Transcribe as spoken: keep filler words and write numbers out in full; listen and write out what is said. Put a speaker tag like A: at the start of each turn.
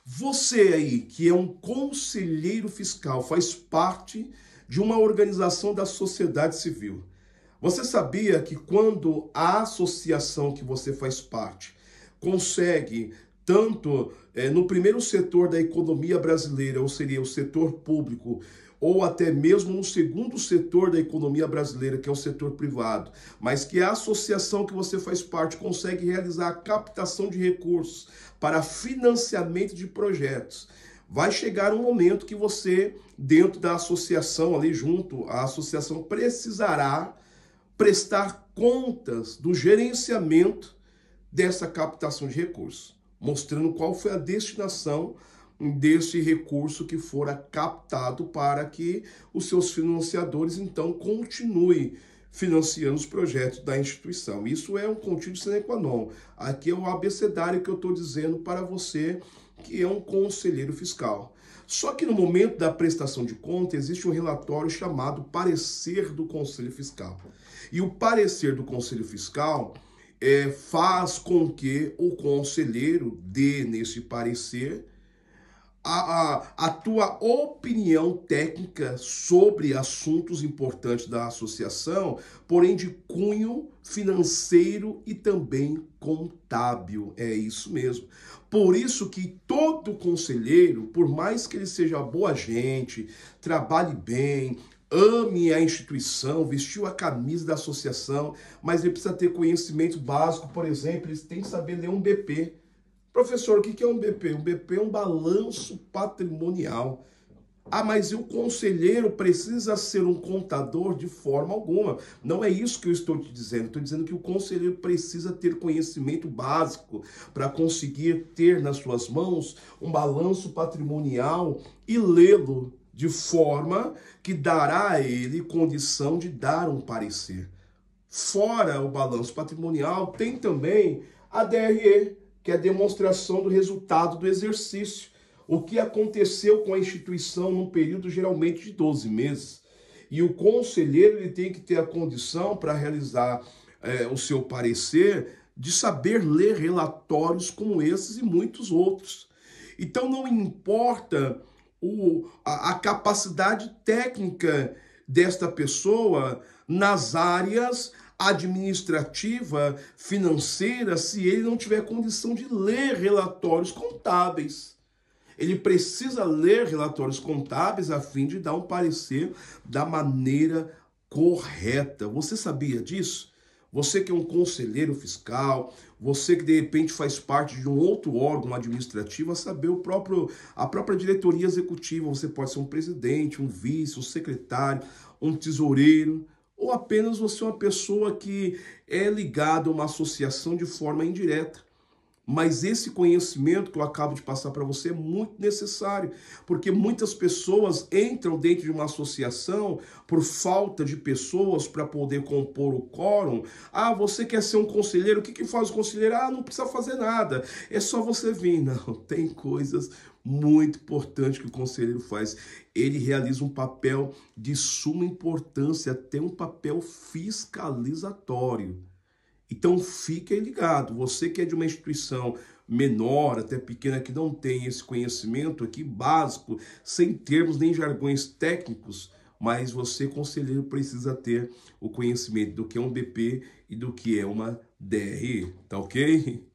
A: Você aí, que é um conselheiro fiscal, faz parte de uma organização da sociedade civil. Você sabia que quando a associação que você faz parte consegue, tanto é, no primeiro setor da economia brasileira, ou seria o setor público, ou até mesmo no segundo setor da economia brasileira, que é o setor privado, mas que a associação que você faz parte consegue realizar a captação de recursos para financiamento de projetos, vai chegar um momento que você, dentro da associação, ali junto, a associação precisará prestar contas do gerenciamento dessa captação de recursos, mostrando qual foi a destinação desse recurso que fora captado para que os seus financiadores, então, continuem financiando os projetos da instituição. Isso é um contínuo sine qua non. Aqui é o abecedário que eu estou dizendo para você que é um conselheiro fiscal. Só que no momento da prestação de conta existe um relatório chamado parecer do Conselho Fiscal. E o parecer do Conselho Fiscal é, faz com que o conselheiro dê nesse parecer A, a, a tua opinião técnica sobre assuntos importantes da associação, porém de cunho financeiro e também contábil. É isso mesmo. Por isso que todo conselheiro, por mais que ele seja boa gente, trabalhe bem, ame a instituição, vestiu a camisa da associação, mas ele precisa ter conhecimento básico, por exemplo, ele tem que saber ler um B P. Professor, o que é um B P? Um B P é um balanço patrimonial. Ah, mas o conselheiro precisa ser um contador de forma alguma. Não é isso que eu estou te dizendo. Estou dizendo que o conselheiro precisa ter conhecimento básico para conseguir ter nas suas mãos um balanço patrimonial e lê-lo de forma que dará a ele condição de dar um parecer. Fora o balanço patrimonial, tem também a D R E, que é a demonstração do resultado do exercício. O que aconteceu com a instituição num período geralmente de doze meses. E o conselheiro ele tem que ter a condição para realizar é, o seu parecer de saber ler relatórios como esses e muitos outros. Então não importa o, a, a capacidade técnica desta pessoa nas áreas administrativa, financeira, se ele não tiver condição de ler relatórios contábeis. Ele precisa ler relatórios contábeis a fim de dar um parecer da maneira correta. Você sabia disso? Você que é um conselheiro fiscal, você que de repente faz parte de um outro órgão administrativo, a saber o próprio, a própria diretoria executiva, você pode ser um presidente, um vice, um secretário, um tesoureiro, ou apenas você é uma pessoa que é ligada a uma associação de forma indireta. Mas esse conhecimento que eu acabo de passar para você é muito necessário, porque muitas pessoas entram dentro de uma associação por falta de pessoas para poder compor o quórum. Ah, você quer ser um conselheiro? O que, que faz o conselheiro? Ah, não precisa fazer nada, é só você vir. Não, tem coisas muito importantes que o conselheiro faz. Ele realiza um papel de suma importância, até um papel fiscalizatório. Então fique ligado, você que é de uma instituição menor, até pequena, que não tem esse conhecimento aqui básico, sem termos nem jargões técnicos, mas você, conselheiro, precisa ter o conhecimento do que é um B P e do que é uma D R E, tá ok?